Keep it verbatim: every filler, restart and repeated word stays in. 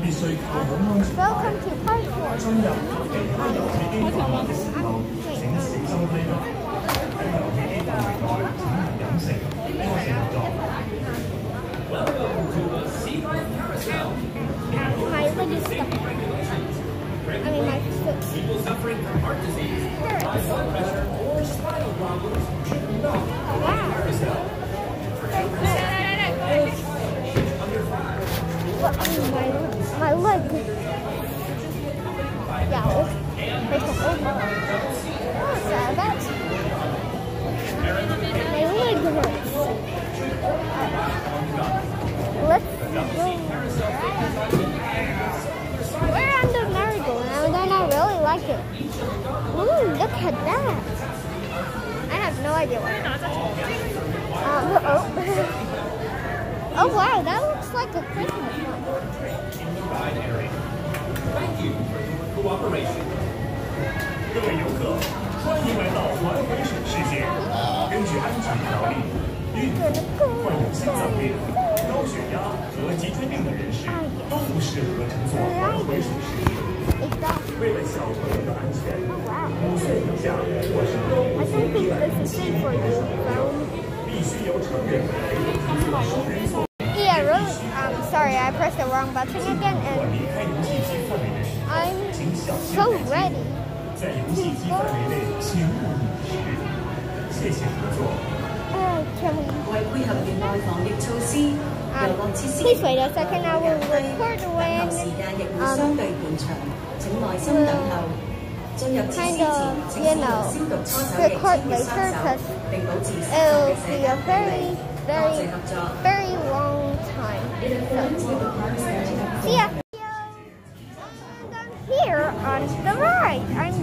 Welcome to part four. My leg is stuck. I mean, my foot. People suffering from heart disease, high blood pressure, or spinal problems should not avoid carousel. For children under five. Well, I mean, my, my leg. Yeah, it's like an old one. Oh, sad. That's my leg hurts. Let's go. We're on the merry-go-round and I really like it. Ooh, look at that. I have no idea what it is. Um, oh. Oh wow, that looks like a Christmas one. Thank you for your cooperation. 各位游客，欢迎来到环回水世界。根据安全条例，孕妇、患有心脏病、高血压和脊椎病的人士都不适合乘坐环回水世界。为了小朋友的安全，五岁以下或是高危险地带的小朋友必须由成人为乘坐双人座。 Yeah, really. Um, sorry, I pressed the wrong button again, and I'm so ready. 在游戏机范围内，请勿饮食。谢谢合作。 Uh, can we? 為配合園內防疫措施，遊樂設施 Please wait a second. I will record 等候 when 時間亦會 um 相對延長，請耐心等候。進入設施 kind 前， of 請 you 使用 know 消毒搓手液 record 清潔 later 雙手， because 並保持適當 it'll 嘅社 be a 交距 very 離。多謝 very 合作。 very long time. In accordance with the park's schedule. See ya. I'm done here on the right. I'm